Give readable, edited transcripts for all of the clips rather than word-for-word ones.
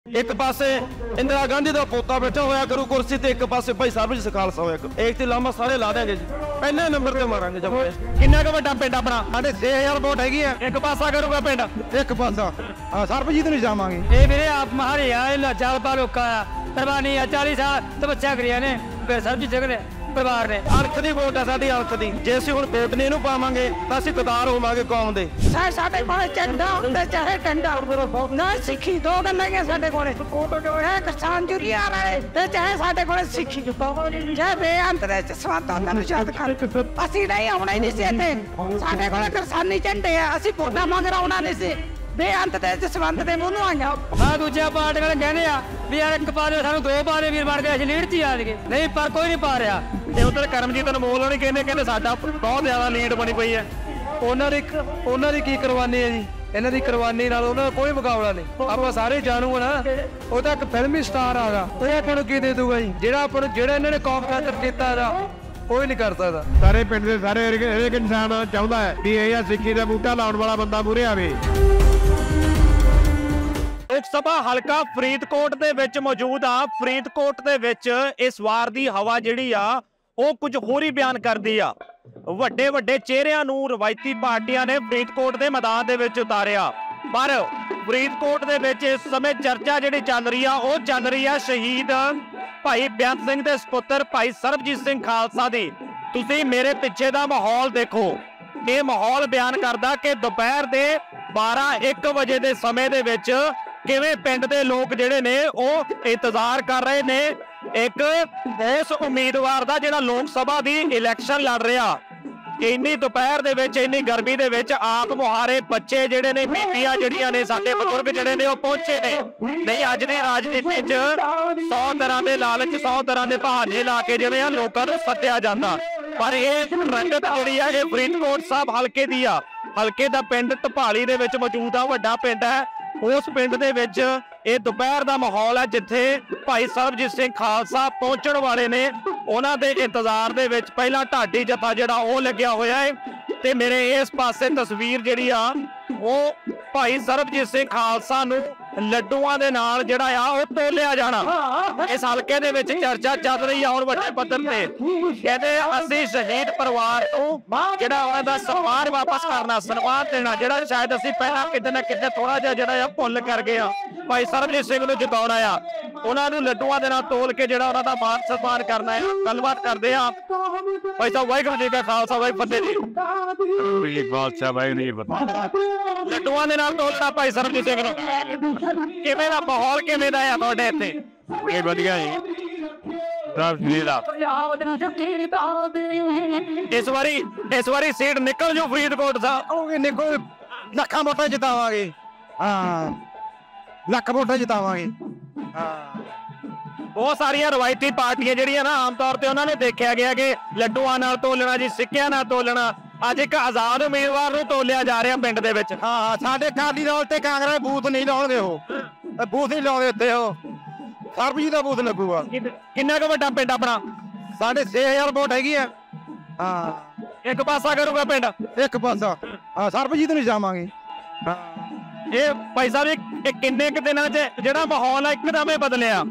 एक पासे इंदिरा गांधी का पोता बैठा होया करू कुर्सी ते, एक पासे भाई सरबजीत खालसा होया करू। एक ते लामा सारे ला देंगे जी, पहले नंबर ते मारांगे जब। किन्ना का वड्डा पिंड अपना? 6000 वोट हैगी है। एक पासा करूगा पिंड, एक पासा सरबजीत नहीं जावांगे। ये मेरे आप महारे आए चाल पा लोका कुर्बानी 40 साल तपस्या करिया ने सरबजीत जगह परिवार ने। अरख दी वोट है साडी, अरख दी। जे ਅਸੀਂ ਹੁਣ ਵੋਟ ਨਹੀਂ ਇਹਨੂੰ ਪਾਵਾਂਗੇ ਤਾਂ ਅਸੀਂ ਕਤਾਰ ਹੋਵਾਂਗੇ ਕੌਮ ਦੇ। ਸਾਡੇ ਕੋਲ ਝੰਡਾ ਹੁੰਦਾ ਚਾਹੇ ਡੰਡਾ ਨਾ ਸਿੱਖੀ ਦੋ ਗੱਲਾਂ ਹੀ ਸਾਡੇ ਕੋਲੇ ਹੈ ਕਿਸਾਨ ਜੁਰੀਆ ਵਾਲੇ ਤੇ ਚਾਹੇ ਸਾਡੇ ਕੋਲੇ ਸਿੱਖੀ ਜੇ ਬੇਅੰਤ ਦੇ ਸਵਾਦਾਂ ਨੂੰ ਯਾਦ ਕਰ ਅਸੀਂ ਨਹੀਂ ਆਉਣਾ ਹੀ ਨਹੀਂ ਸੀ ਇੱਥੇ। ਸਾਡੇ ਕੋਲੇ ਕਿਸਾਨੀ ਝੰਡੇ ਆ, ਅਸੀਂ ਵੋਟਾਂ ਮੰਗ ਆਉਣਾ ਨਹੀਂ ਸੀ। ਬੇਅੰਤ ਦੇ ਜਸਵੰਤ ਦੇ ਮੂੰਹ ਨੂੰ ਆਈਆਂ ਆ। ਦੂਜਾ ਪਾਰਟੀ ਵਾਲੇ ਕਹਿੰਦੇ ਆ ਵੀ ਯਾਰ ਇੱਕ ਪਾ ਦਿਓ ਸਾਨੂੰ, ਦੋ ਪਾ ਦੇ ਵੀਰ ਬਣ ਕੇ ਅਸੀਂ ਲੀਡ 'ਚ ਹੀ ਆ ਜਾਈਏ। ਨਹੀਂ ਪਰ ਕੋਈ ਨਹੀਂ ਪਾ ਰਿਹਾ। ਤੇ ਉਧਰ ਕਰਮਜੀਤ ਅਨਮੋਲ ਹੋਣੀ ਕਹਿੰਦੇ ਸਾਡਾ ਬਹੁਤ ਜ਼ਿਆਦਾ ਲੀਡ ਬਣੀ ਪਈ ਹੈ। ਉਹਨਾਂ ਦੀ ਕੀ ਕੁਰਬਾਨੀ ਹੈ ਜੀ? ਇਹਨਾਂ ਦੀ ਕੁਰਬਾਨੀ ਨਾਲ ਉਹਨਾਂ ਦਾ ਕੋਈ ਮੁਕਾਬਲਾ ਨਹੀਂ। ਆਪਾਂ ਸਾਰੇ ਜਾਣੂ ਨਾ, ਉਹ ਤਾਂ ਇੱਕ ਫਿਲਮੀ ਸਟਾਰ ਆਗਾ, ਉਹ ਆਪਾਂ ਨੂੰ ਕੀ ਦੇ ਦੂਗਾ ਜੀ? ਜਿਹੜਾ ਇਹਨਾਂ ਨੇ ਕੌਮ ਖਾਤਰ ਕੀਤਾ ਹੈਗਾ ਕੋਈ ਨਹੀਂ ਕਰ ਸਕਦਾ। ਸਾਰੇ ਪਿੰਡ ਦੇ ਸਾਰੇ ਹਰੇਕ ਇਨਸਾਨ ਚਾਹੁੰਦਾ ਹੈ ਵੀ ਇਹ ਸਿੱਖੀ ਦਾ ਬੂਟਾ ਲਾਉਣ ਵਾਲਾ ਬੰਦਾ ਮੂਹਰੇ ਆਵੇ। ਲੋਕ ਸਭਾ ਹਲਕਾ ਫਰੀਦਕੋਟ ਦੇ ਵਿੱਚ ਮੌਜੂਦ ਆ। ਫਰੀਦਕੋਟ ਦੇ ਵਿੱਚ ਇਸ ਵਾਰ ਦੀ ਹਵਾ ਜਿਹੜੀ ਆ ਉਹ ਕੁਝ ਹੋਰ ਹੀ ਬਿਆਨ ਕਰਦੀ ਆ। ਵੱਡੇ ਵੱਡੇ ਚਿਹਰਿਆਂ ਨੂੰ ਰਵਾਇਤੀ ਪਾਰਟੀਆਂ ਨੇ ਫਰੀਦਕੋਟ ਦੇ ਮੈਦਾਨ ਦੇ ਵਿੱਚ ਉਤਾਰਿਆ, ਪਰ ਫਰੀਦਕੋਟ ਦੇ ਵਿੱਚ ਇਸ ਸਮੇਂ ਚਰਚਾ ਜਿਹੜੀ ਚੱਲ ਰਹੀ ਆ ਉਹ ਚੱਲ ਰਹੀ ਆ ਸ਼ਹੀਦ ਭਾਈ ਬੇਅੰਤ ਸਿੰਘ ਦੇ ਸੁਪੁੱਤਰ ਭਾਈ ਸਰਬਜੀਤ ਸਿੰਘ ਖਾਲਸਾ ਦੀ। ਤੁਸੀਂ ਮੇਰੇ ਪਿੱਛੇ ਦਾ ਮਾਹੌਲ ਦੇਖੋ, ਇਹ ਮਾਹੌਲ ਬਿਆਨ ਕਰਦਾ ਕਿ ਦੁਪਹਿਰ ਦੇ 12-1 ਵਜੇ ਦੇ ਸਮੇਂ ਦੇ ਵਿੱਚ ਕਿਵੇਂ ਪਿੰਡ ਦੇ ਲੋਕ ਜਿਹੜੇ ਨੇ ਉਹ ਇੰਤਜ਼ਾਰ ਕਰ ਰਹੇ ਨੇ ਇੱਕ ਇਸ ਉਮੀਦਵਾਰ ਦਾ ਜਿਹੜਾ ਲੋਕ ਸਭਾ ਦੀ ਇਲੈਕਸ਼ਨ ਲੜ ਰਿਹਾ। ਇੰਨੀ ਦੁਪਹਿਰ ਦੇ ਵਿੱਚ, ਇੰਨੀ ਗਰਮੀ ਦੇ ਵਿੱਚ ਆਪ ਮੁਹਾਰੇ ਬੱਚੇ ਜਿਹੜੇ ਨੇ, ਬੀਬੀਆਂ ਜਿਹੜੀਆਂ ਨੇ, ਸਾਡੇ ਬਜ਼ੁਰਗ ਜਿਹੜੇ ਨੇ ਉਹ ਪਹੁੰਚੇ ਨੇ। ਨਹੀਂ ਅੱਜ ਦੀ ਰਾਜਨੀਤੀ 'ਚ 100 ਤਰ੍ਹਾਂ ਦੇ ਲਾਲਚ, 100 ਤਰ੍ਹਾਂ ਦੇ ਬਹਾਨੇ ਲਾ ਕੇ ਜਿਵੇਂ ਆ ਲੋਕਾਂ ਨੂੰ ਸੱਦਿਆ ਜਾਂਦਾ, ਪਰ ਇਹ ਰੰਗਤ ਜਿਹੜੀ ਆ ਇਹ ਫਰੀਦਕੋਟ ਸਾਹਿਬ ਹਲਕੇ ਦੀ ਆ। ਹਲਕੇ ਦਾ ਪਿੰਡ ਢਪਾਲੀ ਦੇ ਵਿੱਚ ਮੌਜੂਦ ਆ, ਵੱਡਾ ਪਿੰਡ ਹੈ। ਉਸ ਪਿੰਡ ਦੇ ਵਿੱਚ ਇਹ ਦੁਪਹਿਰ ਦਾ ਮਾਹੌਲ ਹੈ ਜਿੱਥੇ ਭਾਈ ਸਰਬਜੀਤ ਸਿੰਘ ਖਾਲਸਾ ਪਹੁੰਚਣ ਵਾਲੇ ਨੇ। ਉਹਨਾਂ ਦੇ ਇੰਤਜ਼ਾਰ ਦੇ ਵਿੱਚ ਪਹਿਲਾਂ ਢਾਡੀ ਜਥਾ ਜਿਹੜਾ ਉਹ ਲੱਗਿਆ ਹੋਇਆ ਹੈ ਤੇ ਮੇਰੇ ਇਸ ਪਾਸੇ ਤਸਵੀਰ ਜਿਹੜੀ ਆ ਉਹ ਭਾਈ ਸਰਬਜੀਤ ਸਿੰਘ ਖਾਲਸਾ ਨੂੰ ਲੱਡੂਆਂ ਦੇ ਨਾਲ ਜਿਹੜਾ ਆ ਉਹ ਤੋਲਿਆ ਜਾਣਾ। ਇਸ ਹਲਕੇ ਦੇ ਵਿੱਚ ਚਰਚਾ ਚੱਲ ਰਹੀ ਆ ਹੁਣ ਵੱਡੇ ਪੱਧਰ ਤੇ। ਕਹਿੰਦੇ ਅਸੀਂ ਸ਼ਹੀਦ ਪਰਿਵਾਰ ਨੂੰ ਜਿਹੜਾ ਉਹਨਾਂ ਦਾ ਸਨਮਾਨ ਵਾਪਸ ਕਰਨਾ, ਸਨਮਾਨ ਦੇਣਾ, ਜਿਹੜਾ ਸ਼ਾਇਦ ਅਸੀਂ ਪਹਿਲਾਂ ਕਿਤੇ ਨਾ ਕਿਤੇ ਥੋੜਾ ਜਿਹਾ ਜਿਹੜਾ ਆ ਭੁੱਲ ਕਰ ਗਏ ਆ। ਭਾਈ ਸਰਬਜੀਤ ਸਿੰਘ ਨੂੰ ਜਿਤਾਉਣਾ ਆ, ਉਹਨਾਂ ਨੂੰ ਲੱਡੂਆਂ ਦੇ ਨਾਲ ਤੋਲ ਕੇ ਜਿਹੜਾ ਉਹਨਾਂ ਦਾ ਮਾਨ ਸਨਮਾਨ ਕਰਨਾ ਹੈ। ਗੱਲਬਾਤ ਕਰਦੇ ਆ ਭਾਈ ਸਾਹਿਬ। ਵਾਹਿਗੁਰੂ ਜੀ ਕਾ ਖਾਲਸਾ, ਵਾਹਿਗੁਰੂ ਫਤਿਹ ਜੀ। ਲੱਡੂਆਂ ਦੇ ਨਾਲ ਤੋਲਣਾ ਭਾਈ ਸਰਬਜੀਤ ਸਿੰਘ ਨੂੰ, ਕਿਵੇਂ ਦਾ ਮਾਹੌਲ ਕਿਵੇਂ ਦਾ ਆ ਤੁਹਾਡੇ ਇੱਥੇ? ਇਹ ਵਧੀਆ ਜੀ। ਇਸ ਵਾਰੀ ਸੀਟ ਨਿਕਲ ਜੂ ਫਰੀਦਕੋਟ ਸਾਹਿਬ? ਨਿਕਲ, ਲੱਖਾਂ ਵੋਟਾਂ ਜਿਤਾਵਾਂਗੇ। ਹਾਂ, ਲੱਖ ਵੋਟਾਂ ਜਿਤਾਵਾਂਗੇ। ਹਾਂ, ਬਹੁਤ ਸਾਰੀਆਂ ਰਵਾਇਤੀ ਪਾਰਟੀਆਂ ਜਿਹੜੀਆਂ ਨਾ ਆਮ ਤੌਰ ਤੇ ਉਹਨਾਂ ਨੇ ਦੇਖਿਆ ਗਿਆ ਕਿ ਲੱਡੂਆਂ ਨਾਲ ਤੋਲਣਾ ਜੀ, ਸਿੱਕਿਆਂ ਨਾਲ ਤੋਲਣਾ। ਅੱਜ ਇੱਕ ਆਜ਼ਾਦ ਉਮੀਦਵਾਰ ਨੂੰ ਤੋਲਿਆ ਜਾ ਰਿਹਾ ਪਿੰਡ ਦੇ ਵਿੱਚ। ਹਾਂ, ਸਾਡੇ ਅਕਾਲੀ ਦਲ ਤੇ ਕਾਂਗਰਸ ਬੂਥ ਨਹੀਂ ਲਾਉਣਗੇ, ਉਹ ਬੂਥ ਨਹੀਂ ਲਾਉਂਦੇ ਉੱਤੇ। ਉਹ ਸਰਬਜੀਤ ਦਾ ਬੂਥ ਲੱਗੂਗਾ। ਕਿੰਨਾ ਕੁ ਵੱਡਾ ਪਿੰਡ ਆਪਣਾ? 6000 ਵੋਟ ਹੈਗੀ ਆ। ਹਾਂ, ਇੱਕ ਪਾਸਾ ਕਰੂਗਾ ਪਿੰਡ, ਇੱਕ ਪਾਸਾ ਸਰਬਜੀਤ ਨੂੰ ਜਾਵਾਂਗੇ। ਹਾਂ, ਇਹ ਭਾਈ ਸਾਹਿਬ ਇਹ ਕਿੰਨੇ ਕੁ ਦਿਨਾਂ 'ਚ ਜਿਹੜਾ ਮਾਹੌਲ ਆ ਇੱਕਦਮ ਹੀ ਬਦਲਿਆ?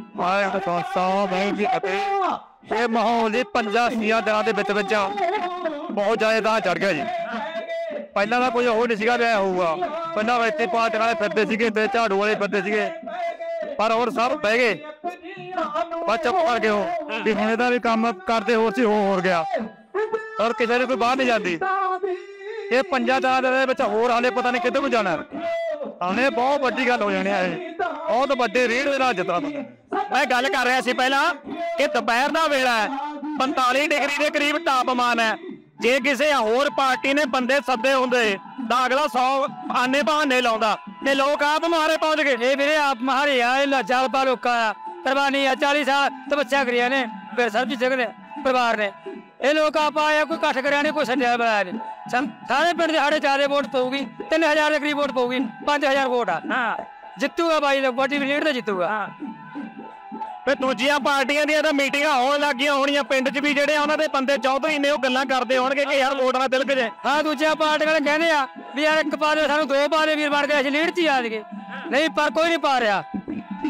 ਇਹ ਮਾਹੌਲ ਜੀ 50-60 ਦਿਨਾਂ ਦੇ ਵਿੱਚ ਬਹੁਤ ਜ਼ਿਆਦਾ ਚੜ ਗਿਆ ਜੀ। ਪਹਿਲਾਂ ਤਾਂ ਕੋਈ ਹੋਰ ਨਹੀਂ ਸੀਗਾ ਵਿਆਹ ਹੋਊਗਾ। ਪਹਿਲਾਂ ਇੱਥੇ ਪਾਰਟੀ ਵਾਲੇ ਫਿਰਦੇ ਸੀਗੇ ਤੇ ਝਾੜੂ ਵਾਲੇ ਫਿਰਦੇ ਸੀਗੇ, ਪਰ ਹੁਣ ਸਭ ਬਹਿ ਗਏ, ਬਸ ਚੁੱਪ ਕਰ ਗਏ ਉਹ ਵੀ ਹੁਣ ਇਹਦਾ ਵੀ ਕੰਮ ਕਰਦੇ ਹੋਰ ਸੀ, ਹੋਰ ਗਿਆ। ਔਰ ਕਿਸੇ ਨੇ ਕੋਈ ਬਾਹਰ ਨਹੀਂ ਜਾਂਦੀ। ਇਹ 5 ਦਿਨਾਂ ਦੇ ਵਿੱਚ ਹੋਰ ਹਾਲੇ ਪਤਾ ਨਹੀਂ ਕਿੱਧਰ ਨੂੰ ਜਾਣਾ। ਹਾਲੇ ਬਹੁਤ ਵੱਡੀ ਗੱਲ ਹੋ ਜਾਣੀ ਹੈ, ਬਹੁਤ ਵੱਡੇ ਰੇਡ ਦੇ ਨਾਲ ਜਿੱਤਣਾ। ਮੈਂ ਗੱਲ ਕਰ ਰਿਹਾ ਸੀ ਪਹਿਲਾਂ ਕਿ ਦੁਪਹਿਰ ਦਾ ਵੇਲਾ ਹੈ, 45 ਡਿਗਰੀ ਦੇ ਕਰੀਬ ਤਾਪਮਾਨ ਹੈ। ਜੇ ਕਿਸੇ ਹੋਰ ਪਾਰਟੀ ਨੇ ਬੰਦੇ ਸੱਦੇ ਹੁੰਦੇ ਤਾਂ ਅਗਲਾ 100 ਆਨੇ ਬਹਾਨੇ ਲਾਉਂਦਾ, ਤੇ ਲੋਕ ਆਪ ਮਾਰੇ ਪਹੁੰਚ ਗਏ। ਇਹ ਮੇਰੇ ਆਪ ਮਾਰੇ ਆਏ ਚਾਲ ਪਾ ਲੋਕਾ ਕੁਰਬਾਨੀ 40 ਸਾਲ ਤਪੱਸਿਆ ਕਰਿਆ ਨੇ ਸਰਬਜੀਤ ਜਗਹ ਪਰਿਵਾਰ ਨੇ। ਇਹ ਲੋਕ ਆਪ ਆਇਆ, ਕੋਈ ਇਕੱਠ ਕਰਿਆ ਨਹੀਂ, ਕੋਈ ਸੱਦਿਆ ਬੁਲਾਇਆ ਨਹੀਂ। ਸਾਰੇ ਪਿੰਡ ਦੇ ਸਾਡੇ ਜ਼ਿਆਦਾ ਵੋਟ ਪਊਗੀ, 3000 ਦੇ ਕਰੀਬ ਵੋਟ ਪਊਗੀ, 5000 ਵੋਟ ਆ। ਹਾਂ, ਜਿੱਤੂਗਾ ਬਾਈ, ਵੱਡੀ ਲੀਡ ਤੇ ਜਿੱਤੂਗਾ। ਫਿਰ ਦੂਜੀਆਂ ਪਾਰਟੀਆਂ ਦੀਆਂ ਤਾਂ ਮੀਟਿੰਗਾਂ ਹੋਣ ਲੱਗੀਆਂ ਹੋਣੀਆਂ ਪਿੰਡ 'ਚ ਵੀ, ਜਿਹੜੇ ਉਹਨਾਂ ਦੇ ਬੰਦੇ ਚੌਧਰੀ ਨੇ ਉਹ ਗੱਲਾਂ ਕਰਦੇ ਹੋਣਗੇ ਕਿ ਯਾਰ ਵੋਟ ਨਾ ਤਿਲਕ ਜੇ। ਹਾਂ, ਦੂਜੀਆਂ ਪਾਰਟੀ ਵਾਲੇ ਕਹਿੰਦੇ ਆ ਵੀ ਯਾਰ ਇੱਕ ਪਾ ਦੇ ਸਾਨੂੰ, ਦੋ ਪਾ ਦੇ ਵੀਰ ਬਣ ਕੇ ਅਸੀਂ ਲੀਡ 'ਚ ਹੀ ਆ ਜਾਈਏ। ਨਹੀਂ ਪਰ ਕੋਈ ਨਹੀਂ ਪਾ ਰਿਹਾ।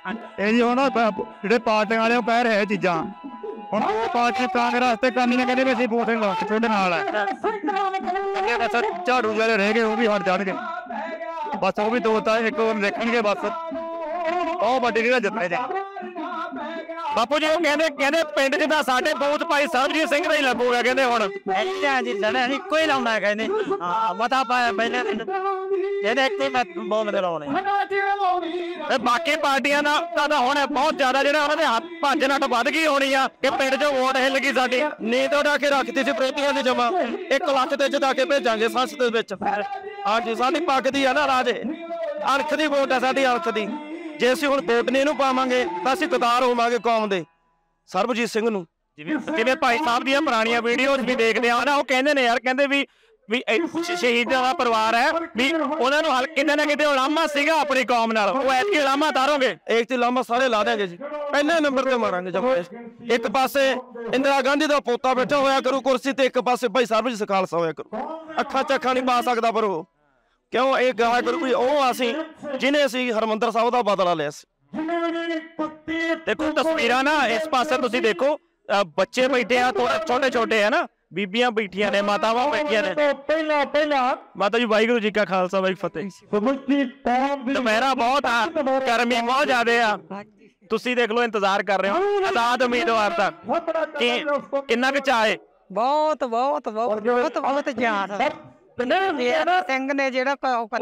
ਇਹ ਜੀ ਹੁਣ ਜਿਹੜੇ ਪਾਰਟੀਆਂ ਵਾਲੇ ਉਹ ਕਹਿ ਰਹੇ ਚੀਜ਼ਾਂ ਹੁਣ ਪਾਰਟੀ ਕਾਂਗਰਸ ਤੇ ਕਰਨੀ ਕਹਿੰਦੇ ਵੀ ਅਸੀਂ ਵੋਟਿੰਗ ਤੁਹਾਡੇ ਨਾਲ ਹੈ ਬਸ ਝਾੜੂ ਵਾਲੇ ਰਹਿ ਗਏ ਉਹ ਵੀ ਹਟ ਜਾਣਗੇ ਬਸ ਉਹ ਵੀ ਦੋ ਤਾਂ ਇੱਕ ਹੋਰ ਦੇਖਣਗੇ ਬਸ ਉਹ ਵੱਡੀ ਜਿਹੜਾ ਜਿੱਤੇ ਜਾ ਬਾਪੂ ਜੀ ਉਹ ਕਹਿੰਦੇ ਪਿੰਡ 'ਚ ਤਾਂ ਸਾਡੇ ਬੂਥ ਭਾਈ ਸਰਬਜੀਤ ਸਿੰਘ ਦਾ ਹੀ ਲੱਗੂਗਾ ਕਹਿੰਦੇ ਹੁਣ ਜੀ ਲੜਾ ਇੱਕੋ ਹੀ ਲਾਉਂਦਾ ਕਹਿੰਦੇ ਹਾਂ ਮਤਾ ਪਾਇਆ ਪਹਿਲੇ ਜਿਹਦੇ ਇੱਥੇ ਮੈਂ ਬੋਲਦੇ ਲਾਉਣੇ ਤੇ ਬਾਕੀ ਪਾਰਟੀਆਂ ਦਾ ਤਾਂ ਹੁਣ ਬਹੁਤ ਜ਼ਿਆਦਾ ਜਿਹੜਾ ਉਹਨਾਂ ਦੇ ਹੱਥ ਭੱਜ ਨੱਠ ਵੱਧ ਗਈ ਹੋਣੀ ਆ ਕਿ ਪਿੰਡ 'ਚ ਵੋਟ ਹਿੱਲ ਗਈ ਸਾਡੀ ਨੀਂਦ ਉਡਾ ਕੇ ਰੱਖਤੀ ਸੀ ਪ੍ਰੇਤੀਆਂ ਦੀ ਜਮਾ 1 ਲੱਖ ਤੇ ਜਿਤਾ ਕੇ ਭੇਜਾਂਗੇ ਸੰਸਦ ਦੇ ਵਿੱਚ ਹਾਂਜੀ ਸਾਡੀ ਪੱਕਦੀ ਆ ਨਾ ਰਾਜੇ ਅਣਖ ਦੀ ਵੋਟ ਆ ਸਾਡੀ ਅਣਖ ਦੀ ਜੇ ਅਸੀਂ ਹੁਣ ਵੋਟ ਨਹੀਂ ਇਹਨੂੰ ਪਾਵਾਂਗੇ ਤਾਂ ਅਸੀਂ ਗਦਾਰ ਹੋਵਾਂਗੇ ਕੌਮ ਦੇ ਸਰਬਜੀਤ ਸਿੰਘ ਨੂੰ ਜਿਵੇਂ ਭਾਈ ਸਾਹਿਬ ਦੀਆਂ ਪੁਰਾਣੀਆਂ ਵੀਡੀਓਜ਼ ਵੀ ਦੇਖਦੇ ਆ ਨਾ ਉਹ ਕਹਿੰਦੇ ਨੇ ਯਾਰ ਕਹਿੰਦੇ ਵੀ ਸ਼ਹੀਦਾਂ ਦਾ ਪਰਿਵਾਰ ਹੈ ਵੀ ਉਹਨਾਂ ਨੂੰ ਕਿਤੇ ਨਾ ਕਿਤੇ ਉਲਾਮਾ ਸੀਗਾ ਆਪਣੀ ਕੌਮ ਨਾਲ ਉਹ ਐਤਕੀ ਉਲਾਮਾ ਉਤਾਰੋਗੇ ਇੱਕ ਤੇ ਲਾਮਾ ਸਾਰੇ ਲਾ ਦੇਾਂਗੇ ਜੀ ਪਹਿਲੇ ਨੰਬਰ ਤੇ ਮਾਰਾਂਗੇ ਜਦ ਇੱਕ ਪਾਸੇ ਇੰਦਰਾ ਗਾਂਧੀ ਦਾ ਪੋਤਾ ਬੈਠਾ ਹੋਇਆ ਕਰੂ ਕੁਰਸੀ ਤੇ ਇੱਕ ਪਾਸੇ ਭਾਈ ਸਰਬਜੀਤ ਖਾਲਸਾ ਹੋਇਆ ਕਰੂ ਅੱਖਾਂ ਚ ਅੱਖਾਂ ਨਹੀਂ ਪਾ ਸਕਦਾ ਪਰ ਉਹ ਕਿਉਂ ਇਹ ਗਾਹ ਕਰੂ ਕੋਈ ਉਹ ਅਸੀਂ ਜਿਹਨੇ ਅਸੀਂ ਹਰਮੰਦਰ ਸਾਹਿਬ ਦਾ ਬਦਲਾ ਲਿਆ ਸੀ ਦੇਖੋ ਤਸਵੀਰਾਂ ਨਾ ਇਸ ਪਾਸੇ ਤੁਸੀਂ ਦੇਖੋ ਬੱਚੇ ਬੈਠੇ ਆ ਛੋਟੇ ਛੋਟੇ ਹੈ ਨਾ ਬੀਬੀਆਂ ਬੈਠੀਆਂ ਨੇ ਮਾਤਾਵਾਂ ਬੈਠੀਆਂ ਨੇ ਪਹਿਲਾਂ ਮਾਤਾ ਜੀ ਵਾਹਿਗੁਰੂ ਜੀ ਕਾ ਖਾਲਸਾ ਵਾਹਿਗੁਰੂ ਫਤਿਹ ਦੁਪਹਿਰਾ ਬਹੁਤ ਆ ਗਰਮੀ ਬਹੁਤ ਜ਼ਿਆਦਾ ਆ ਤੁਸੀਂ ਦੇਖ ਲਓ ਇੰਤਜ਼ਾਰ ਕਰ ਰਹੇ ਹੋ ਆਜ਼ਾਦ ਉਮੀਦਵਾਰ ਦਾ ਕਿੰਨਾ ਕੁ ਚਾਹੇ ਬਹੁਤ ਬਹੁਤ ਬਹੁਤ ਬਹੁਤ ਬਹੁਤ ਜ਼ਿਆਦਾ ਸਿੰਘ ਨੇ ਜਿਹੜਾ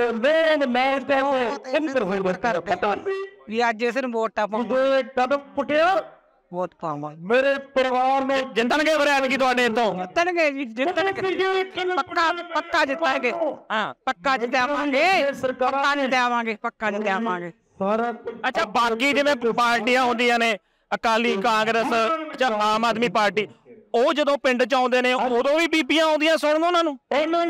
ਵੀ ਅੱਜ ਇਸ ਨੂੰ ਵੋਟਾਂ ਪਾਉਂਦੇ ਵੋਟ ਪਾਵਾਂਗੇ ਮੇਰੇ ਪਰਿਵਾਰ ਨੇ ਜਿੱਤਣਗੇ ਫਿਰ ਐਤਕੀ ਤੁਹਾਡੇ ਇੱਥੋਂ ਜਿੱਤਣਗੇ ਜੀ ਜਿੱਤਣਗੇ ਪੱਕਾ ਜਿੱਤਾਂਗੇ ਹਾਂ ਪੱਕਾ ਜਿੱਤਾਵਾਂਗੇ ਪੱਕਾ ਜਿੱਤਾਵਾਂਗੇ ਪੱਕਾ ਜਿੱਤਾਵਾਂਗੇ ਅੱਛਾ ਬਾਕੀ ਜਿਵੇਂ ਪਾਰਟੀਆਂ ਹੁੰਦੀਆਂ ਨੇ ਅਕਾਲੀ ਕਾਂਗਰਸ ਜਾਂ ਆਮ ਆਦਮੀ ਪਾਰਟੀ ਉਹ ਜਦੋਂ ਪਿੰਡ ਚ ਆਉਂਦੇ ਨੇ ਉਦੋਂ ਵੀ ਬੀਬੀਆਂ ਆਉਂਦੀਆਂ ਸੁਣਨ ਉਹਨਾਂ ਨੂੰ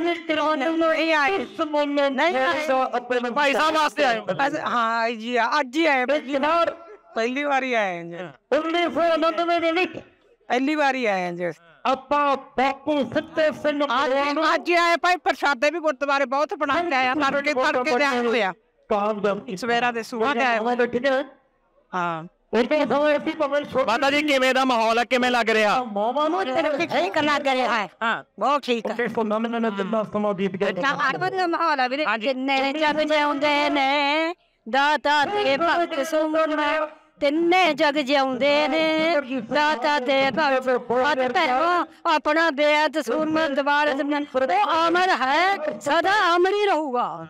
ਭਾਈ ਸਾਹਿਬ ਵਾਸਤੇ ਆਏ ਹਾਂ ਜੀ ਅੱਜ ਹੀ ਆਏ ਪਹਿਲੀ ਵਾਰੀ ਆਏ ਜੀ ਪਹਿਲੀ ਵਾਰੀ ਆਏ ਜੀ ਆਪਾਂ ਬਾਪੂ ਸੱਤੇ ਸਿੰਘ ਅੱਜ ਆਏ ਭਾਈ ਪ੍ਰਸ਼ਾਦੇ ਵੀ ਗੁਰਦੁਆਰੇ ਬਹੁਤ ਬਣਾ ਕੇ ਆਇਆ ਤੜਕੇ ਦੇ ਆਏ ਹੋਇਆ ਸਵੇਰਾ ਦੇ ਸੁਬਾਹ ਦੇ ਆਏ ਹਾਂ ਮਾਤਾ ਜੀ ਕਿਵੇਂ ਦਾ ਮਾਹੌਲ ਹੈ ਕਿਵੇਂ ਲੱਗ ਰਿਹਾ ਠੀਕ ਲੱਗ ਰਿਹਾ ਹੈ ਹਾਂ ਬਹੁਤ ਠੀਕ ਹੈ ਮਾਹੌਲ ਹੈ ਵੀਰੇ ਜਿੰਨੇ ਜਗ ਜਿਉਂਦੇ ਨੇ ਦਾਤਾ ਦੇ ਭਗਤ ਸੁਣਨ ਤਿੰਨੇ ਜਗ ਜਿਉਂਦੇ ਨੇ ਦਾਤਾ ਦੇ ਭਗਤ ਆਪਣਾ ਬੇਅਦ ਸੂਰਮਨ ਦਵਾਰ ਉਹ ਅਮਰ ਹੈ ਸਦਾ ਅਮਰ ਹੀ ਰਹੂਗਾ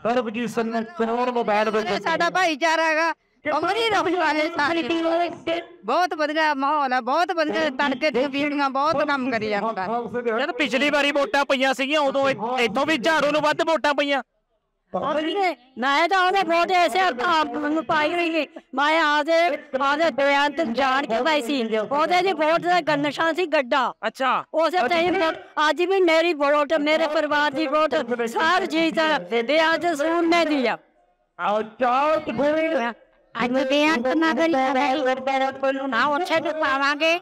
ਸਾਡਾ ਭਾਈਚਾਰਾ ਹੈਗਾ ਅਮਰ ਹੀ ਰਹੂ ਵਾਲੇ ਸਾਰੇ ਬਹੁਤ ਵਧੀਆ ਮਾਹੌਲ ਹੈ ਬਹੁਤ ਵਧੀਆ ਤੜਕੇ ਤੇ ਵੀਡੀਆਂ ਬਹੁਤ ਕੰਮ ਕਰੀ ਜਾਂਦਾ ਜਦ ਪਿਛਲੀ ਵਾਰੀ ਵੋਟਾਂ ਪਈਆਂ ਸੀਗੀਆਂ ਉਦੋਂ ਇੱਥੋਂ ਵੀ ਝਾੜੂ ਨੂੰ ਵੱਧ ਵੋਟਾਂ ਪਈਆਂ ਨਾ ਤਾਂ ਉਹਨੇ ਵੋਟ ਐਸੇ ਮੈਨੂੰ ਪਾਈ ਹੋਈ ਮੈਂ ਆਦੇ ਬੇਅੰਤ ਜਾਣ ਕੇ ਪਾਈ ਸੀ ਉਹਦੇ ਦੀ ਵੋਟ ਦਾ ਨਿਸ਼ਾਨ ਸੀ ਗੱਡਾ ਅੱਛਾ ਉਸੇ ਟਾਈਮ ਅੱਜ ਵੀ ਮੇਰੀ ਵੋਟ ਮੇਰੇ ਪਰਿਵਾਰ ਦੀ ਵੋਟ ਸਾਰ ਜੀਤ ਬੇਅੰਤ ਸੂਨ ਨੇ ਦਿਆ ਅੱਜ ਮੈਂ ਬੇਅੰਤ ਨਾ ਕਰੀ ਨਾ ਉੱਥੇ ਨੂੰ ਪਾਵਾਂਗੇ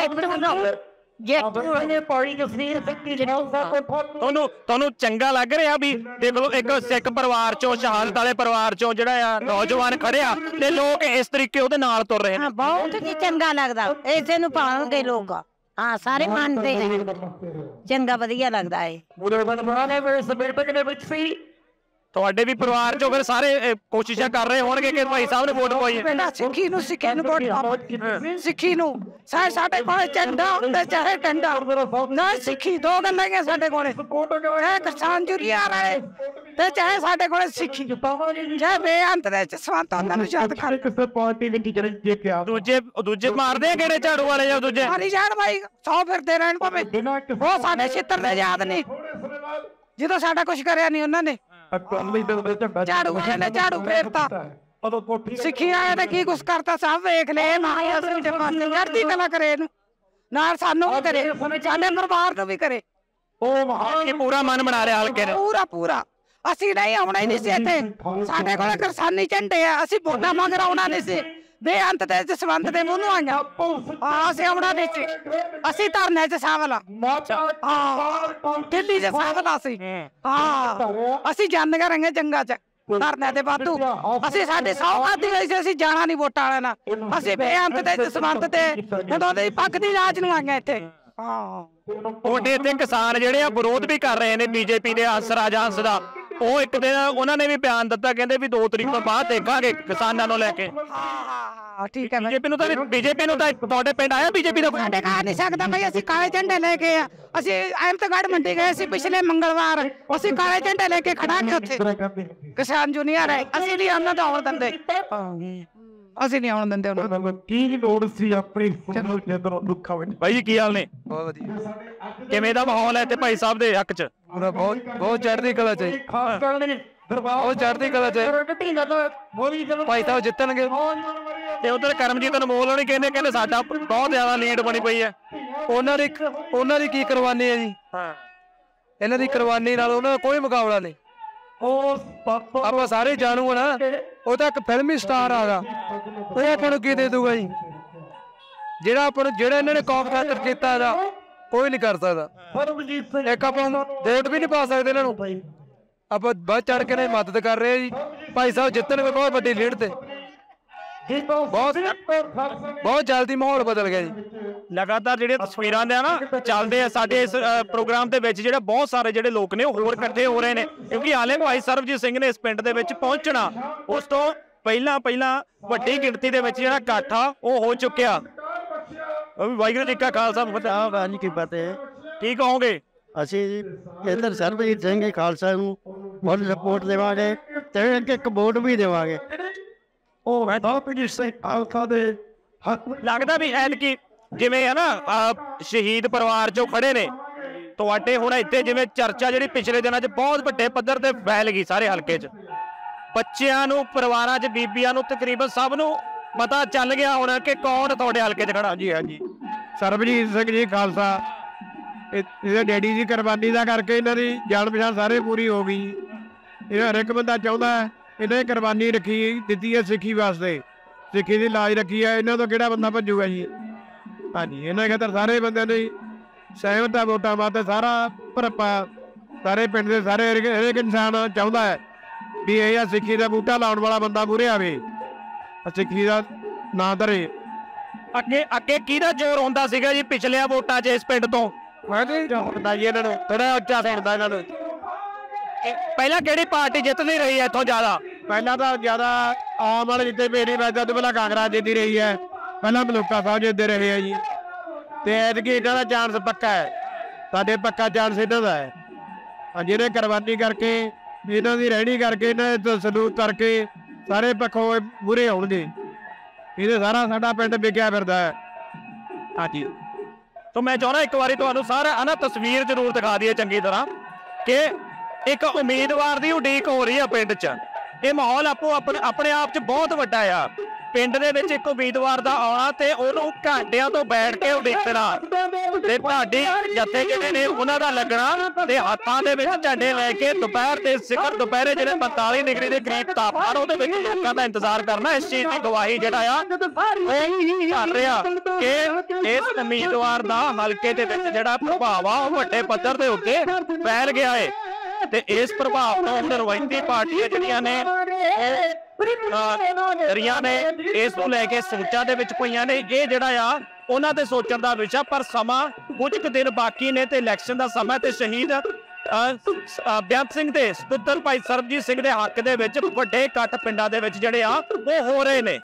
ਤੁਹਾਨੂੰ ਚੰਗਾ ਲੱਗ ਰਿਹਾ ਵੀ ਦੇਖ ਲਓ ਇੱਕ ਸਿੱਖ ਪਰਿਵਾਰ ਚੋਂ ਸ਼ਹਾਦਤ ਵਾਲੇ ਪਰਿਵਾਰ ਚੋਂ ਜਿਹੜਾ ਆ ਨੌਜਵਾਨ ਖੜਿਆ ਤੇ ਲੋਕ ਇਸ ਤਰੀਕੇ ਉਹਦੇ ਨਾਲ ਤੁਰ ਰਹੇ ਨੇ ਬਹੁਤ ਹੀ ਚੰਗਾ ਲੱਗਦਾ ਇਸੇ ਨੂੰ ਪਾਉਣਗੇ ਲੋਕ ਹਾਂ ਸਾਰੇ ਮੰਨਦੇ ਨੇ ਚੰਗਾ ਵਧੀਆ ਲੱਗਦਾ ਹੈ ਤੁਹਾਡੇ ਵੀ ਪਰਿਵਾਰ ਚੋਂ ਫਿਰ ਸਾਰੇ ਕੋਸ਼ਿਸ਼ਾਂ ਕਰ ਰਹੇ ਹੋਣਗੇ ਕਿ ਭਾਈ ਸਾਹਿਬ ਨੇ ਵੋਟ ਪਾਈ ਸਿੱਖੀ ਨੂੰ ਵੋਟ ਸਿੱਖੀ ਨੂੰ ਸਾਡੇ ਕੋਲ ਝੰਡਾ ਹੁੰਦਾ ਚਾਹੇ ਡੰਡਾ ਨਾ ਸਿੱਖੀ ਦੋ ਗੱਲਾਂ ਹੀ ਸਾਡੇ ਕੋਲੇ ਇਹ ਕਿਸਾਨ ਜੁਰੀਆ ਰਹੇ ਤੇ ਚਾਹੇ ਸਾਡੇ ਕੋਲੇ ਸਿੱਖੀ ਚਾਹੇ ਬੇਅੰਤ ਦੇ ਜਸਵੰਤਾਂ ਨੂੰ ਯਾਦ ਕਰ ਕਿਸੇ ਪਾਰਟੀ ਦੇ ਟੀਚਰ ਦੇਖਿਆ ਦੂਜੇ ਮਾਰਦੇ ਆ ਕਿਹੜੇ ਝਾੜੂ ਵਾਲੇ ਜਾਂ ਦੂਜੇ ਮਾਰੀ ਜਾਣ ਭਾਈ 100 ਫਿਰਦੇ ਰਹਿਣ ਭਾਵੇਂ ਉਹ ਸਾਡੇ ਛਿੱਤਰ ਦੇ ਯਾਦ ਨਹੀਂ ਜਦੋਂ ਸਾਡਾ ਕੁਝ ਕਰਿਆ ਨਹੀਂ ਉਹਨਾਂ ਨੇ ਝਾੜੂ ਨੇ ਝਾੜੂ ਫੇਰਤਾ ਸਿੱਖੀ ਆਏ ਨੇ ਕੀ ਕੁਛ ਕਰਤਾ ਸਭ ਵੇਖ ਲਏ ਨਾ ਚੜ੍ਹਦੀ ਕਲਾ ਕਰੇ ਇਹਨੂੰ ਨਾਲ ਸਾਨੂੰ ਵੀ ਕਰੇ ਸਾਡੇ ਪਰਿਵਾਰ ਨੂੰ ਵੀ ਕਰੇ ਉਹ ਪੂਰਾ ਮਨ ਬਣਾ ਰਿਹਾ ਹਲਕੇ ਨੇ ਪੂਰਾ ਅਸੀਂ ਨਹੀਂ ਆਉਣਾ ਹੀ ਨਹੀਂ ਸੀ ਇੱਥੇ ਸਾਡੇ ਕੋਲ ਕਿਸਾਨੀ ਝੰਡੇ ਆ ਅਸੀਂ ਵੋਟਾਂ ਮੰਗ ਆਉਣਾ ਨਹੀਂ ਸੀ ਬੇਅੰਤ ਤੇ ਜਸਵੰਤ ਦੇ ਮੂੰਹ ਨੂੰ ਆਈਆਂ ਅਸੀਂ ਆਉਣਾ ਨਹੀਂ ਸੀ ਅਸੀਂ ਧਰਨੇ ਚ ਸ਼ਾਮਲ ਹਾਂ ਦਿੱਲੀ ਚ ਸ਼ਾਮਲ ਅਸੀਂ ਹਾਂ ਅਸੀਂ ਜਾਂਦੀਆਂ ਰਹੀਆਂ ਜੰਗਾਂ ਚ ਧਰਨੇ ਤੇ ਵਾਧੂ ਅਸੀਂ ਸਾਡੀ ਸੌ ਖਾਦੀ ਹੋਈ ਸੀ, ਅਸੀਂ ਜਾਣਾ ਨਹੀਂ ਵੋਟਾਂ ਵਾਲਿਆਂ ਨਾਲ। ਅਸੀਂ ਬੇਅੰਤ ਤੇ ਜਸਵੰਤ ਤੇ ਜਦੋਂ ਦੀ ਪੱਕ ਦੀ ਰਾਜ ਨੂੰ ਆਈਆਂ ਇੱਥੇ। ਹਾਂ ਤੁਹਾਡੇ ਇੱਥੇ ਕਿਸਾਨ ਜਿਹੜੇ ਆ ਵਿਰੋਧ ਵੀ ਕਰ ਰਹੇ ਨੇ ਬੀਜੇਪੀ ਦੇ ਹੰਸ ਰਾਜਾ ਹੰਸ ਦਾ। ਉਹ ਇੱਕ ਦਿਨ ਉਹਨਾਂ ਨੇ ਵੀ ਬਿਆਨ ਦਿੱਤਾ, ਕਹਿੰਦੇ ਵੀ 2 ਤਰੀਕ ਤੋਂ ਬਾਅਦ ਦੇਖਾਂਗੇ ਕਿਸਾਨਾਂ ਨੂੰ ਲੈ ਕੇ। ਹਾਂ ਠੀਕ ਹੈ। ਬੀਜੇਪੀ ਨੂੰ ਤਾਂ ਤੁਹਾਡੇ ਪਿੰਡ ਆਇਆ ਬੀਜੇਪੀ ਦਾ ਸਾਡੇ ਕਹਾ ਨਹੀਂ ਸਕਦਾ ਬਈ ਅਸੀਂ ਕਾਲੇ ਝੰਡੇ ਲੈ ਕੇ ਆ। ਅਸੀਂ ਅਹਿਮਦਗੜ੍ਹ ਮੰਡੀ ਗਏ ਸੀ ਪਿਛਲੇ ਮੰਗਲਵਾਰ, ਅਸੀਂ ਕਾਲੇ ਝੰਡੇ ਲੈ ਕੇ ਖੜਾ ਕੇ ਉੱਥੇ ਕਿਸਾਨ ਜੂਨੀਅਰ ਹੈ। ਅਸੀਂ ਨਹੀਂ ਉਹਨਾਂ ਦਾ ਆਉਣ ਦਿੰਦੇ, ਅਸੀਂ ਨਹੀਂ ਆਉਣ ਦਿੰਦੇ ਉਹਨਾਂ ਨੂੰ। ਕੀ ਲੋੜ ਸੀ ਆਪਣੀ ਜਦੋਂ ਦੁੱਖਾਂ ਵਿੱਚ। ਬਾਈ ਜੀ ਕੀ ਹਾਲ ਨੇ? ਬਹੁਤ ਵਧੀਆ। ਕਿਵੇਂ ਦਾ ਮਾਹੌਲ ਹੈ ਤੇ ਭਾਈ ਸਾਹਿਬ ਦੇ ਹੱਕ 'ਚ? ਪੂਰਾ ਬਹੁਤ ਚੜ੍ਹਦੀ ਕਲਾ ਚ ਬਹੁਤ ਚੜ੍ਹਦੀ ਕਲਾ ਚ ਭਾਈ ਸਾਹਿਬ ਜਿੱਤਣਗੇ। ਤੇ ਉਧਰ ਕਰਮਜੀਤ ਅਨਮੋਲ ਹੋਣੀ ਕਹਿੰਦੇ ਸਾਡਾ ਬਹੁਤ ਜ਼ਿਆਦਾ ਲੀਡ ਬਣੀ ਪਈ ਹੈ। ਉਹਨਾਂ ਦੀ ਕੀ ਕੁਰਬਾਨੀ ਹੈ ਜੀ? ਹਾਂ ਇਹਨਾਂ ਦੀ ਕੁਰਬਾਨੀ ਨਾਲ ਉਹਨਾਂ ਦਾ ਕੋਈ ਮੁਕਾਬਲਾ ਨਹੀਂ। ਆਪਾਂ ਸਾਰੇ ਜਾਣੂ ਨਾ, ਉਹ ਤਾਂ ਇੱਕ ਫਿਲਮੀ ਸਟਾਰ ਆਗਾ, ਉਹ ਆਪਾਂ ਨੂੰ ਕੀ ਦੇ ਦੂਗਾ ਜੀ? ਜਿਹੜਾ ਇਹਨਾਂ ਨੇ ਕੌਮ ਖਾਤਰ ਕੀਤਾ ਇਹਦਾ ਕੋਈ ਨਹੀਂ ਕਰ ਸਕਦਾ। ਇੱਕ ਆਪਾਂ ਵੋਟ ਵੀ ਨਹੀਂ ਪਾ ਸਕਦੇ ਇਹਨਾਂ ਨੂੰ। ਆਪਾਂ ਵੱਧ ਚੜ ਕੇ ਮਦਦ ਕਰ ਰਹੇ ਜੀ। ਭਾਈ ਸਾਹਿਬ ਜਿੱਤਣਗੇ ਬਹੁਤ ਵੱਡੀ ਲੀਡ ਤੇ। ਬਹੁਤ ਜਲਦੀ ਮਾਹੌਲ ਬਦਲ ਗਿਆ ਜੀ। ਲਗਾਤਾਰ ਜਿਹੜੀਆਂ ਤਸਵੀਰਾਂ ਦੇ ਨਾ ਚੱਲਦੇ ਆ ਸਾਡੇ ਇਸ ਪ੍ਰੋਗਰਾਮ ਦੇ ਵਿੱਚ, ਜਿਹੜੇ ਬਹੁਤ ਸਾਰੇ ਜਿਹੜੇ ਲੋਕ ਨੇ ਉਹ ਹੋਰ ਇਕੱਠੇ ਹੋ ਰਹੇ ਨੇ, ਕਿਉਂਕਿ ਹਾਲੇ ਭਾਈ ਸਰਬਜੀਤ ਸਿੰਘ ਨੇ ਇਸ ਪਿੰਡ ਦੇ ਵਿੱਚ ਪਹੁੰਚਣਾ। ਉਸ ਤੋਂ ਪਹਿਲਾਂ ਵੱਡੀ ਗਿਣਤੀ ਦੇ ਵਿੱਚ ਜਿਹੜਾ ਇਕੱਠ ਆ ਉਹ ਹੋ ਚੁੱਕਿਆ। ਵਾਹਿਗੁਰੂ ਜੀ ਕਾ ਖਾਲਸਾ ਵਾਹਿਗੁਰੂ ਕੀ ਫਤਿਹ। ਕੀ ਕਹੋਗੇ? ਅਸੀਂ ਇੱਧਰ ਸਰਬਜੀਤ ਸਿੰਘ ਖਾਲਸਾ ਨੂੰ ਬਹੁਤ ਸਪੋਰਟ ਦੇਵਾਂਗੇ ਤੇ ਇੱਕ ਵੋਟ ਵੀ ਦੇਵਾਂਗੇ। ਲੱਗਦਾ ਵੀ ਐਤਕੀ ਜਿਵੇਂ ਹੈ ਨਾ ਸ਼ਹੀਦ ਪਰਿਵਾਰ ਚੋਂ ਖੜੇ ਨੇ ਤੁਹਾਡੇ, ਹੁਣ ਇੱਥੇ ਜਿਵੇਂ ਚਰਚਾ ਜਿਹੜੀ ਪਿਛਲੇ ਦਿਨਾਂ 'ਚ ਬਹੁਤ ਵੱਡੇ ਪੱਧਰ ਤੇ ਫੈਲ ਗਈ ਸਾਰੇ ਹਲਕੇ 'ਚ, ਬੱਚਿਆਂ ਨੂੰ, ਪਰਿਵਾਰਾਂ 'ਚ, ਬੀਬੀਆਂ ਨੂੰ, ਤਕਰੀਬਨ ਸਭ ਨੂੰ ਪਤਾ ਚੱਲ ਗਿਆ ਹੁਣ ਕਿ ਕੌਣ ਤੁਹਾਡੇ ਹਲਕੇ 'ਚ ਖੜਾ। ਜੀ ਹਾਂਜੀ, ਸਰਬਜੀਤ ਸਿੰਘ ਜੀ ਖਾਲਸਾ। ਇਹਦੇ ਡੈਡੀ ਦੀ ਕੁਰਬਾਨੀ ਦਾ ਕਰਕੇ ਇਹਨਾਂ ਦੀ ਜਾਣ ਪਛਾਣ ਸਾਰੇ ਪੂਰੀ ਹੋ ਗਈ। ਇਹ ਹਰ ਇੱਕ ਬੰਦਾ ਚਾਹੁੰਦਾ ਇਹਨਾਂ ਨੇ ਕੁਰਬਾਨੀ ਦਿੱਤੀ ਹੈ ਸਿੱਖੀ ਵਾਸਤੇ, ਸਿੱਖੀ ਦੀ ਲਾਜ ਰੱਖੀ ਹੈ। ਇਹਨਾਂ ਤੋਂ ਕਿਹੜਾ ਬੰਦਾ ਭੱਜੂਗਾ ਜੀ? ਹਾਂਜੀ, ਇਹਨਾਂ ਖਾਤਰ ਸਾਰੇ ਬੰਦਿਆਂ ਨੇ ਸਹਿਮਤ ਆ ਵੋਟਾਂ ਵਾਸਤੇ। ਸਾਰਾ ਭਰਪਾ ਸਾਰੇ ਪਿੰਡ ਦੇ ਸਾਰੇ ਹਰੇਕ ਇਨਸਾਨ ਚਾਹੁੰਦਾ ਹੈ ਵੀ ਇਹ ਆ ਸਿੱਖੀ ਦਾ ਬੂਟਾ ਲਾਉਣ ਵਾਲਾ ਬੰਦਾ ਮੂਹਰੇ ਆਵੇ, ਸਿੱਖੀ ਦਾ ਨਾਂ ਧਰੇ। ਅੱਗੇ ਕਿਹਦਾ ਜ਼ੋਰ ਹੁੰਦਾ ਸੀਗਾ ਜੀ ਪਿਛਲੀਆਂ ਵੋਟਾਂ 'ਚ ਇਸ ਪਿੰਡ ਤੋਂ? ਹੁੰਦਾ ਜੀ ਇਹਨਾਂ ਨੂੰ ਥੋੜਾ ਉੱਚਾ ਸੁਣਦਾ ਇਹਨਾਂ ਨੂੰ। ਪਹਿਲਾਂ ਕਿਹੜੀ ਪਾਰਟੀ ਜਿੱਤਦੀ ਰਹੀ ਹੈ ਇੱਥੋਂ ਜ਼ਿਆਦਾ? ਪਹਿਲਾਂ ਤਾਂ ਜ਼ਿਆਦਾ ਆਮ ਵਾਲੇ ਜਿੱਤੇ ਮੇਰੀ ਵਜ੍ਹਾ ਤੋਂ ਪਹਿਲਾਂ ਕਾਂਗਰਸ ਜਿੱਤੀ ਰਹੀ ਹੈ, ਪਹਿਲਾਂ ਮਲੂਕਾ ਸਾਹਿਬ ਜਿੱਤਦੇ ਰਹੇ ਆ ਜੀ। ਤੇ ਐਤਕੀ ਇਹਨਾਂ ਦਾ ਚਾਂਸ ਪੱਕਾ ਹੈ, ਸਾਡੇ ਪੱਕਾ ਚਾਂਸ ਇਹਨਾਂ ਦਾ ਹੈ। ਜਿਹਨੇ ਕੁਰਬਾਨੀ ਕਰਕੇ, ਇਹਨਾਂ ਦੀ ਰਹਿਣੀ ਕਰਕੇ, ਇਹਨਾਂ ਦੇ ਸਲੂਕ ਕਰਕੇ ਸਾਰੇ ਪੱਖੋਂ ਬੁਰੇ ਹੋਣਗੇ। ਇਹਦੇ ਸਾਰਾ ਸਾਡਾ ਪਿੰਡ ਵਿਕਿਆ ਫਿਰਦਾ ਹੈ। ਹਾਂਜੀ, ਤਾਂ ਮੈਂ ਚਾਹੁੰਦਾ ਇੱਕ ਵਾਰੀ ਤੁਹਾਨੂੰ ਸਾਰਾ ਨਾ ਤਸਵੀਰ ਜ਼ਰੂਰ ਦਿਖਾ ਦਈਏ ਚੰਗੀ ਤਰ੍ਹਾਂ ਕਿ ਇੱਕ ਉਮੀਦਵਾਰ ਦੀ ਉਡੀਕ ਹੋ ਰਹੀ ਆ ਪਿੰਡ 'ਚ। ਇਹ ਮਾਹੌਲ ਆਪਣੇ ਆਪ 'ਚ ਬਹੁਤ ਵੱਡਾ ਆ। ਪਿੰਡ ਦੇ ਵਿੱਚ ਇੱਕ ਉਮੀਦਵਾਰ ਦਾ ਆਉਣਾ ਤੇ ਉਹਨੂੰ ਘੰਟਿਆਂ ਤੋਂ ਬੈਠ ਕੇ ਉਡੀਕਣਾ, ਤੇ ਤੁਹਾਡੇ ਜੱਥੇ ਜਿਹੜੇ ਨੇ ਉਹਨਾਂ ਦਾ ਲੱਗਣਾ, ਤੇ ਹੱਥਾਂ ਦੇ ਵਿੱਚ ਝੰਡੇ ਲੈ ਕੇ ਦੁਪਹਿਰ ਤੇ ਸਿਖਰ ਦੁਪਹਿਰੇ ਜਿਹੜੇ 45 ਡਿਗਰੀ ਦੇ ਕਰੀਬ ਤਾਪਮਾਨ ਉਹਦੇ ਵਿੱਚ ਲੋਕਾਂ ਦਾ ਇੰਤਜ਼ਾਰ ਕਰਨਾ। ਇਸ ਚੀਜ਼ ਦੀ ਗਵਾਹੀ ਜਿਹੜਾ ਆ ਉਹ ਕਰ ਰਿਹਾ ਕਿ ਇਸ ਉਮੀਦਵਾਰ ਦਾ ਹਲਕੇ ਦੇ ਵਿੱਚ ਜਿਹੜਾ ਪ੍ਰਭਾਵ ਆ ਉਹ ਵੱਡੇ ਪੱਧਰ ਦੇ ਉੱਤੇ ਫੈਲ ਗਿਆ ਹੈ। ਤੇ ਇਸ ਪ੍ਰਭਾਵ ਤੋਂ ਰਵਾਇਤੀ ਪਾਰਟੀਆਂ ਜਿਹੜੀਆਂ ਨੇ ਇਸ ਨੂੰ ਲੈ ਕੇ ਸੋਚਾਂ ਦੇ ਵਿੱਚ ਪਈਆਂ ਨੇ। ਇਹ ਜਿਹੜਾ ਆ ਉਹਨਾਂ ਦੇ ਸੋਚਣ ਦਾ ਵਿਸ਼ਾ, ਪਰ ਸਮਾਂ ਕੁਝ ਕੁ ਦਿਨ ਬਾਕੀ ਨੇ ਤੇ ਇਲੈਕਸ਼ਨ ਦਾ ਸਮਾਂ, ਤੇ ਸ਼ਹੀਦ ਬੇਅੰਤ ਸਿੰਘ ਤੇ ਸਪੁੱਤਰ ਭਾਈ ਸਰਬਜੀਤ ਸਿੰਘ ਦੇ ਹੱਕ ਦੇ ਵਿੱਚ ਵੱਡੇ ਇਕੱਠ ਪਿੰਡਾਂ ਦੇ ਵਿੱਚ ਜਿਹੜੇ ਆ ਉਹ ਹੋ ਰਹੇ ਨੇ।